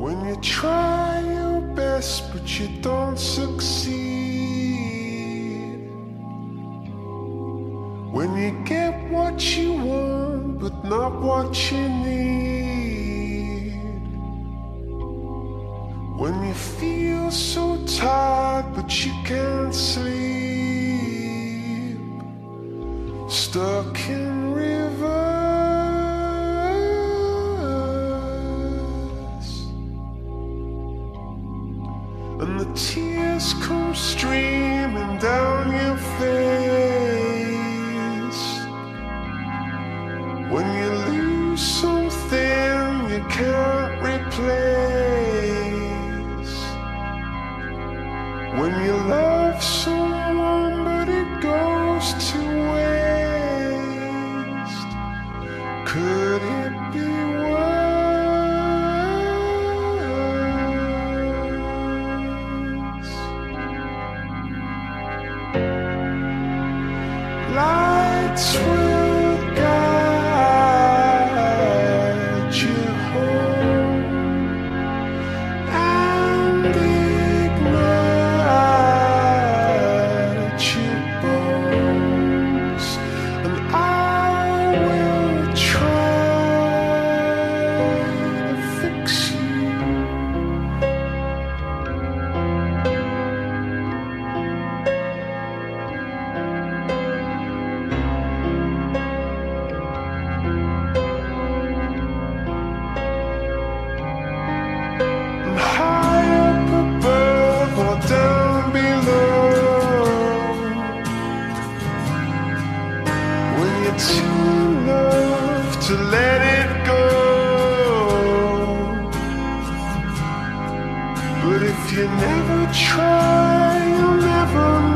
When you try your best but you don't succeed, when you get what you want but not what you need, when you feel so tired but you can't sleep, stuck in reverse, and the tears come streaming down your face. When you lose something you can't replace, when you love someone but it goes to waste, could it be worse? Lights will guide you home and ignite your bones, and I will try to fix you. High up above or down below, when you're too in love to let it go. But if you never try, you'll never know.